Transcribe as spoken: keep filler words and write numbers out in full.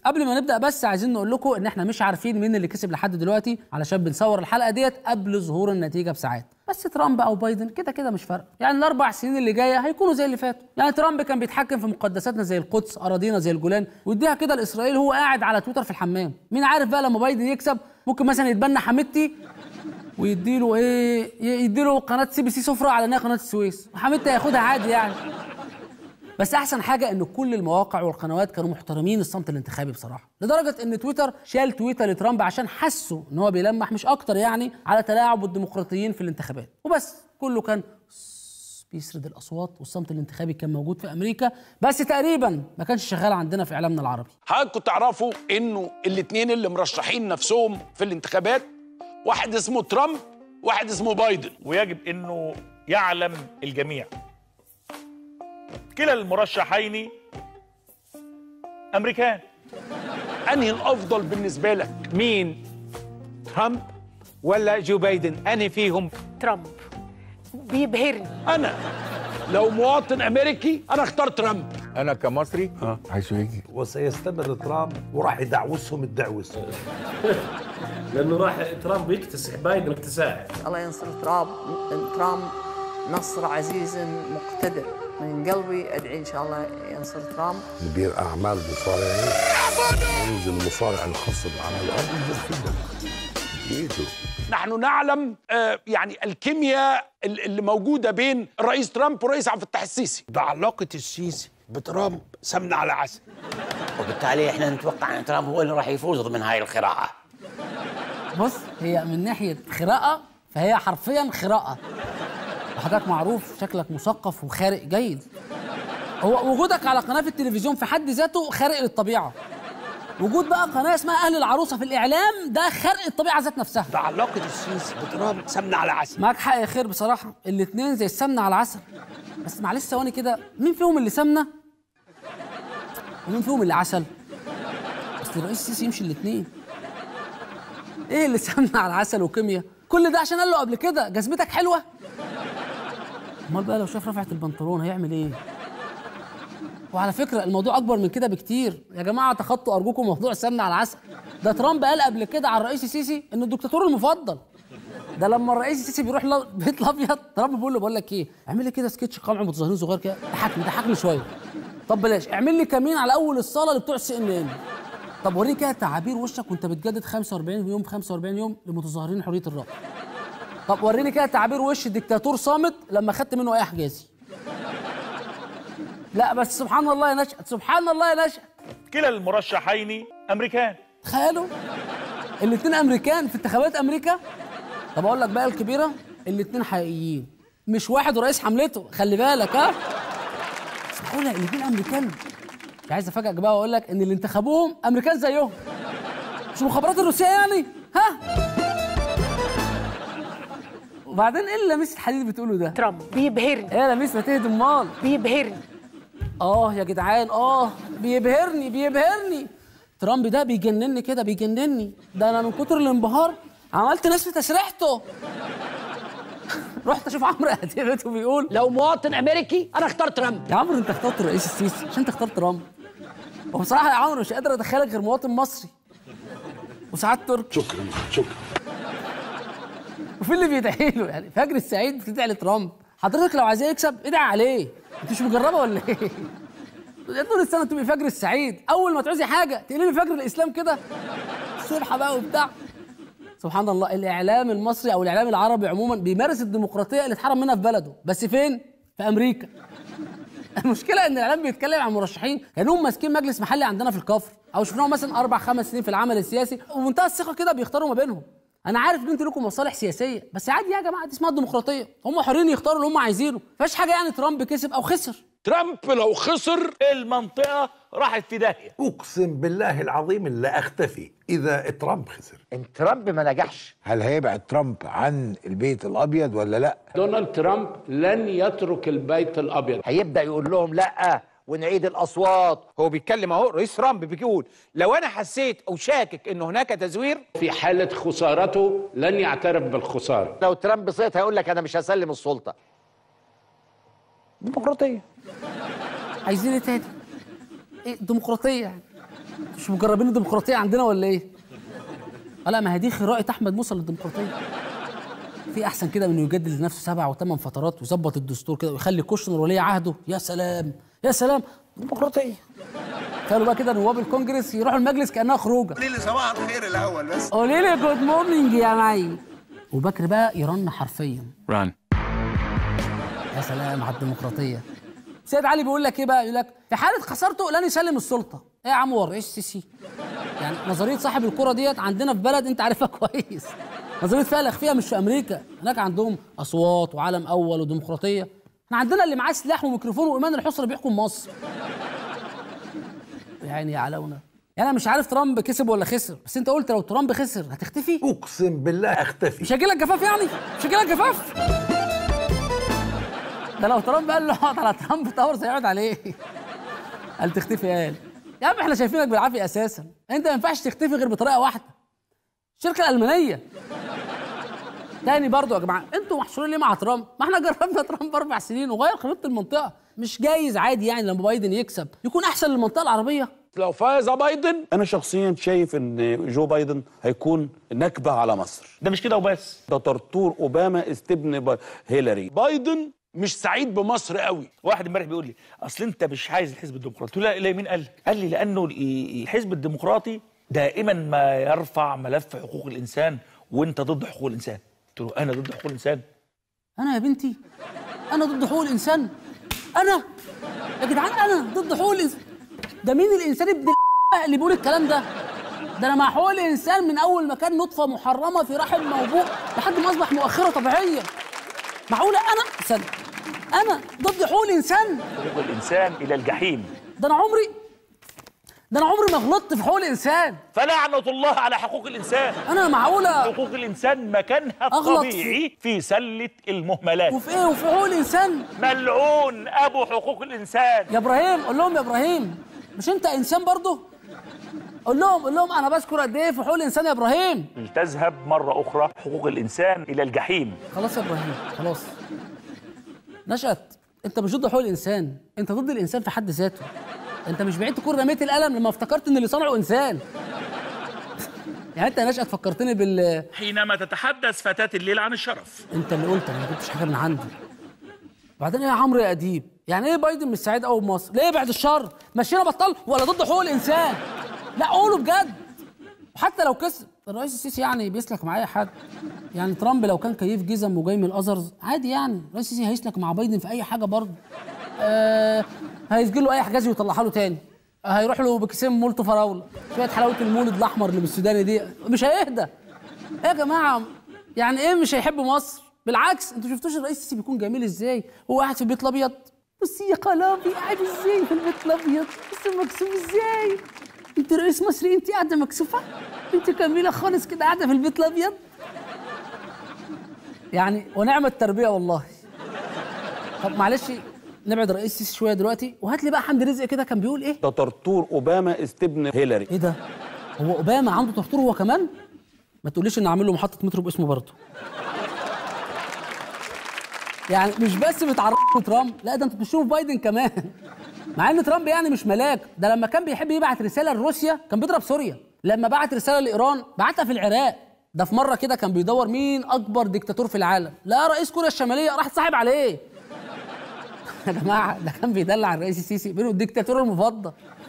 قبل ما نبدا بس عايزين نقول لكم ان احنا مش عارفين مين اللي كسب لحد دلوقتي، علشان بنصور الحلقه ديت قبل ظهور النتيجه بساعات. بس ترامب او بايدن كده كده مش فارقه، يعني الاربع سنين اللي جايه هيكونوا زي اللي فاتوا. يعني ترامب كان بيتحكم في مقدساتنا زي القدس، اراضينا زي الجولان، ويديها كده لاسرائيل هو قاعد على تويتر في الحمام. مين عارف بقى لما بايدن يكسب ممكن مثلا يتبنى حميدتي ويديله ايه، يديله قناه سي بي سي سفره على انها قناه السويس، وحميدتي هياخدها عادي يعني. بس احسن حاجه ان كل المواقع والقنوات كانوا محترمين الصمت الانتخابي بصراحه، لدرجه ان تويتر شال تويتر لترامب عشان حسوا ان هو بيلمح مش اكتر يعني على تلاعب الديمقراطيين في الانتخابات وبس. كله كان بيسرد الاصوات والصمت الانتخابي كان موجود في امريكا، بس تقريبا ما كانش شغال عندنا في اعلامنا العربي. حضراتكم تعرفوا انه الاثنين اللي مرشحين نفسهم في الانتخابات واحد اسمه ترامب واحد اسمه بايدن، ويجب انه يعلم الجميع كلا المرشحين امريكان. انهي الافضل بالنسبه لك؟ مين؟ ترامب ولا جو بايدن؟ انهي فيهم؟ ترامب بيبهرني. انا لو مواطن امريكي انا اختار ترامب. انا كمصري اه عايزه يجي. وسيستمر ترامب وراح يدعوسهم الدعوس لانه راح ترامب يكتسح بايدن اكتساح. الله ينصر ترامب. ترامب نصر عزيز مقتدر. من قلبي ادعي ان شاء الله ينصر ترامب. ندير اعمال مصارعين، ينزل المصارع الخاص على الارض بيده. نحن نعلم آه يعني الكيمياء اللي موجوده بين الرئيس ترامب والرئيس عبد الفتاح السيسي. ده علاقه السيسي بترامب سمنه على عسل، وبالتالي احنا نتوقع ان ترامب هو اللي راح يفوز ضمن هاي الخراعه. بص، هي من ناحيه خراءه فهي حرفيا خراءه. وحضرتك معروف شكلك مثقف وخارق جيد. هو وجودك على قناه في التلفزيون في حد ذاته خارق للطبيعه. وجود بقى قناه اسمها اهل العروسه في الاعلام ده خرق الطبيعه ذات نفسها. ده علاقه السيسي بترامب سمنه على عسل. معاك حق يا خير بصراحه، الاثنين زي السمنه على العسل. بس معلش ثواني كده، مين فيهم اللي سمنه ومين فيهم اللي عسل؟ اصل الرئيس السيسي يمشي الاثنين. ايه اللي سمنه على العسل وكيمياء؟ كل ده عشان قال له قبل كده جزمتك حلوه؟ امال بقى لو شاف رفعت البنطلون هيعمل ايه؟ وعلى فكره الموضوع اكبر من كده بكتير يا جماعه، تخطوا ارجوكم موضوع السمنه على العسل. ده ترامب قال قبل كده على الرئيس السيسي انه الدكتاتور المفضل. ده لما الرئيس السيسي بيروح بيت الابيض ترامب بيقول له بقول لك ايه، اعمل لي كده سكتش قمع متظاهرين صغير كده، ضحكني ضحكني شويه. طب بلاش، اعمل لي كمين على اول الصاله اللي بتوع السي ان ان. طب وريني كده تعابير وشك وانت بتجدد خمسة وأربعين يوم في خمسة وأربعين يوم لمتظاهرين حريه الراي. طب وريني كده تعابير وش الدكتاتور صامت لما خدت منه اي حجازي. لا بس سبحان الله يا نشأت، سبحان الله يا نشأت. كلا المرشحين امريكان. تخيلوا الاثنين امريكان في انتخابات امريكا. طب اقول لك بقى الكبيره، الاثنين حقيقيين مش واحد ورئيس حملته، خلي بالك. ها معقوله الاثنين امريكان؟ مش عايز افاجئك بقى واقول لك ان اللي انتخبوهم امريكان زيهم، مش المخابرات الروسيه يعني. ها وبعدين ايه اللي لميس الحديد بتقوله ده؟ ترامب بيبهرني. ايه يا لميس ما تهدي امال. بيبهرني. اه يا جدعان، اه بيبهرني بيبهرني. ترامب ده بيجنني كده بيجنني. ده انا من كتر الانبهار عملت ناس في تسريحته. رحت اشوف عمرو اديب بيقول لو مواطن امريكي انا اختار ترامب. يا عمرو انت اخترت الرئيس السيسي عشان تختار ترامب. وبصراحه يا عمرو مش قادر اتخيلك غير مواطن مصري وساعات تركي. شكرا شكرا. وفي اللي بيدعي له، يعني فجر السعيد بتدعي لترامب. حضرتك لو عايزاه يكسب ادعي عليه، انت مش مجربه ولا ايه؟ طول السنه تبقي فجر السعيد، اول ما تعوزي حاجه تقلبي فجر الاسلام كده صبحه بقى وبتاع. سبحان الله، الاعلام المصري او الاعلام العربي عموما بيمارس الديمقراطيه اللي اتحرم منها في بلده، بس فين؟ في امريكا. المشكله ان الاعلام بيتكلم عن مرشحين كانهم ماسكين مجلس محلي عندنا في الكفر، او شفناهم مثلا اربع خمس سنين في العمل السياسي ومنتهى الثقه كده بيختاروا ما بينهم. انا عارف ان انتوا لكم مصالح سياسيه، بس عادي يا جماعه، دي اسمها الديمقراطيه، هم حرين يختاروا اللي هم عايزينه، مفيش حاجه يعني ترامب كسب او خسر. ترامب لو خسر المنطقه راحت في داهيه. اقسم بالله العظيم لا اختفي اذا ترامب خسر. ان ترامب ما نجحش هل هيبعد ترامب عن البيت الابيض ولا لا؟ دونالد ترامب لن يترك البيت الابيض. هيبدا يقول لهم لا ونعيد الاصوات. هو بيتكلم اهو، رئيس ترامب بيقول لو انا حسيت او شاكك ان هناك تزوير في حاله خسارته لن يعترف بالخساره. لو ترامب صيت هيقول لك انا مش هسلم السلطه. ديمقراطيه. عايزين ايه تاني؟ ايه ديمقراطيه يعني؟ مش مجربين الديمقراطيه عندنا ولا ايه؟ اه لا، ما هي دي خرائط احمد موسى للديمقراطيه. في احسن كده من انه يجدد لنفسه سبع وثمان فترات ويظبط الدستور كده ويخلي كوشنر ولي عهده. يا سلام يا سلام، ديمقراطيه. قالوا بقى كده نواب الكونجرس يروحوا المجلس كانها خروجه. قولي لي صباح الخير الاول بس. قولي لي جود مورنينج يا معي. وبكر بقى يرن حرفيا. ران. يا سلام على الديمقراطيه. سيد علي بيقول لك ايه بقى؟ يقول لك في حاله خسارته لن يسلم السلطه. ايه يا عم، هو الرئيس السيسي؟ يعني نظريه صاحب الكره ديت عندنا في بلد انت عارفها كويس. نظريه فيها الاخفيه مش في امريكا، هناك عندهم اصوات وعالم اول وديمقراطيه. احنا عندنا اللي معاه سلاح وميكروفون وايمان الحسني بيحكم مصر. يعني يا علونا. يعني انا مش عارف ترامب كسب ولا خسر، بس انت قلت لو ترامب خسر هتختفي؟ اقسم بالله اختفي. مش هيجي لك جفاف يعني؟ مش هيجي لك جفاف؟ ده لو ترامب قال له اقعد على ترامب تاورز هيقعد عليه. قال تختفي؟ قال يا عم احنا شايفينك بالعافيه اساسا، انت ما ينفعش تختفي غير بطريقه واحده. الشركه الالمانيه. تاني برضو يا جماعه، انتوا محشورين ليه مع ترامب؟ ما احنا جربنا ترامب اربع سنين وغير خريطه المنطقه. مش جايز عادي يعني لما بايدن يكسب يكون احسن للمنطقه العربيه؟ لو فاز بايدن انا شخصيا شايف ان جو بايدن هيكون نكبه على مصر. ده مش كده وبس، ده طرطور اوباما استبن هيلاري. بايدن مش سعيد بمصر قوي. واحد امبارح بيقول لي اصل انت مش عايز الحزب الديمقراطي. لا لا، مين قال لي؟ قال لي لانه الحزب الديمقراطي دائما ما يرفع ملف حقوق الانسان وانت ضد حقوق الانسان. قلت له انا ضد حقوق الانسان؟ انا يا بنتي انا ضد حقوق الانسان؟ انا يا جدعان انا ضد حقوق الانسان؟ ده مين الانسان ابن اللي بيقول الكلام ده؟ ده انا مع حقوق الانسان من اول ما كان نطفه محرمه في رحم موبوء لحد ما اصبح مؤخره طبيعيه. معقوله انا استنى انا ضد حقوق الانسان؟ حقوق الانسان الى الجحيم. ده انا عمري ده انا عمري ما غلطت في حقوق الانسان. فلعنه الله على حقوق الانسان. انا معقوله حقوق الانسان مكانها الطبيعي في سله المهملات. وفي ايه وفي حقوق الانسان؟ ملعون ابو حقوق الانسان. يا ابراهيم قول لهم، يا ابراهيم مش انت انسان برضه؟ قول لهم قول لهم انا بذكر قد ايه في حقوق الانسان يا ابراهيم. تذهب مره اخرى حقوق الانسان الى الجحيم. خلاص يا ابراهيم خلاص. نشأت انت مش ضد حقوق الانسان، انت ضد الانسان في حد ذاته. انت مش بعيد تكون رميت القلم لما افتكرت ان اللي صنعه انسان. يعني انت يا نشأت فكرتني بال حينما تتحدث فتاة الليل عن الشرف. انت اللي قلت، انا ما جبتش حاجه من عندي. وبعدين ايه يا عمرو يا اديب؟ يعني ايه بايدن مش سعيد قوي بمصر؟ ليه بعد الشر؟ مشينا بطل ولا ضد حقوق الانسان؟ لا قولوا بجد. وحتى لو كسب الرئيس السيسي يعني بيسلك مع اي حد. يعني ترامب لو كان كيف جزم وجاي من الازرز عادي، يعني الرئيس السيسي هيسلك مع بايدن في اي حاجه برضه. آه هيسجل له اي حجاز ويطلعها له تاني. آه هيروح له بكيسين مولت فراوله، شويه حلاوه المولد الاحمر اللي بالسوداني دي، مش هيهدى. ايه يا جماعه؟ يعني ايه مش هيحب مصر؟ بالعكس، انتوا شفتوش الرئيس السيسي بيكون جميل ازاي؟ هو قاعد في البيت الابيض. بصي يا قلابي قاعد ازاي في البيت الابيض، بصي مكسوف ازاي. انت رئيس مصري انت قاعده مكسوفه؟ انت جميله خالص كده قاعده في البيت الابيض. يعني ونعم التربيه والله. طب معلش نبعد الرئيس السيسي شويه دلوقتي وهات لي بقى حمدي رزق كده كان بيقول ايه؟ ده طرطور اوباما استبن هيلاري. ايه ده؟ هو اوباما عنده طرطور هو كمان؟ ما تقوليش ان عامل له محطه مترو باسمه برضه. يعني مش بس بتعرفوا ترامب، لا ده انتوا بتشوفوا بايدن كمان. مع ان ترامب يعني مش ملاك، ده لما كان بيحب يبعت رساله لروسيا كان بيضرب سوريا، لما بعت رساله لايران بعتها في العراق، ده في مره كده كان بيدور مين اكبر ديكتاتور في العالم، لا رئيس كوريا الشماليه راح تصاحب عليه. يا جماعه ده كان بيدلع الرئيس السيسي بينه الديكتاتور المفضل.